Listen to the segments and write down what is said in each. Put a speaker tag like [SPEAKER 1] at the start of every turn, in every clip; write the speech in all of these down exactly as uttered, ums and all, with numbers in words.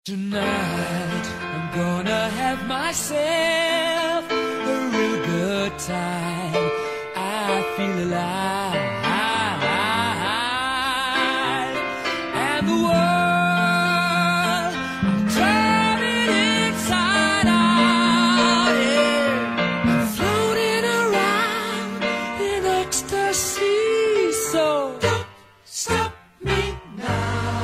[SPEAKER 1] Tonight I'm gonna have myself a real good time. I feel alive, and the world I'm turning inside out. Yeah, I'm floating around in ecstasy. So don't stop me now.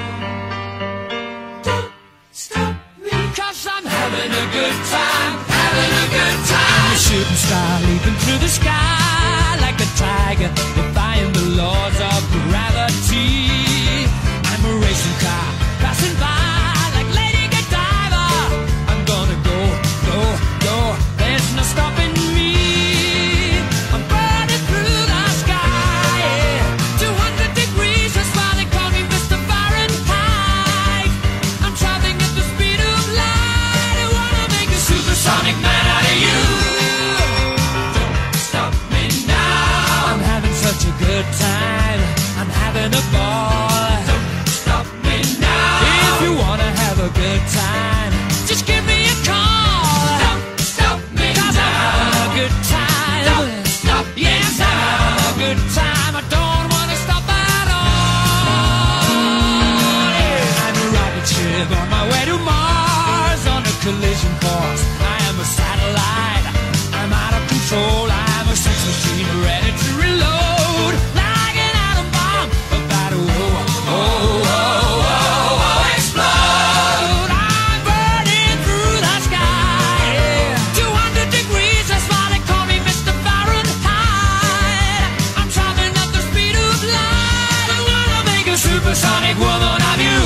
[SPEAKER 1] I'm having a good time, having a good time. A shooting star leaping through the sky like a tiger, defying the laws of gravity. I'm a racing car passing by like Lady Godiva. I'm gonna go, go, go. There's no stopping me. I'm burning through the sky, yeah. two hundred degrees, that's why they call me Mister Fahrenheit. I'm traveling at the speed of light. Supersonic man out of you. Don't stop me now. I'm having such a good time. I'm having a ball. Don't stop me now. If you wanna have a good time, just give me a call. Don't stop me now. I'm having a good time. Don't stop me yes, now. I'm having a good time. I don't wanna stop at all. Yeah. I'm a rocket ship on my way to Mars on a collision course. Satellite, I'm out of control. I'm a sex machine ready to reload, like an atom bomb about to oh, oh, oh, oh, oh, explode. I'm burning through the sky, yeah. two hundred degrees, that's why they call me Mister Fahrenheit. I'm traveling at the speed of light. I wanna make a supersonic woman of you.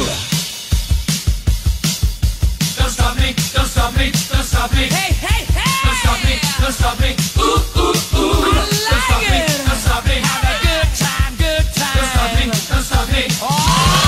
[SPEAKER 1] Don't stop me, don't stop me, don't stop me. Hey, hey, hey! Don't stop me, don't stop me. Ooh, ooh, ooh. I like don't stop it. me, don't stop me. Have a good time, good time. Don't stop me, don't stop me. Oh!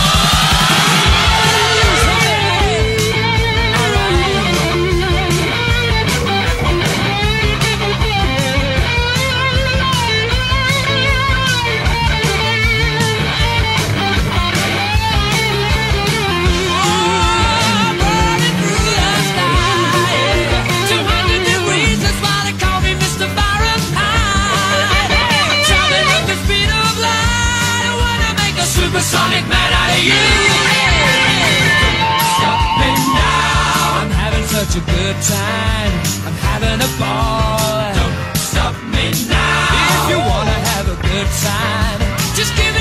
[SPEAKER 1] Supersonic man out of you. Stop me now. I'm having such a good time. I'm having a ball. Don't stop me now. If you wanna have a good time, just give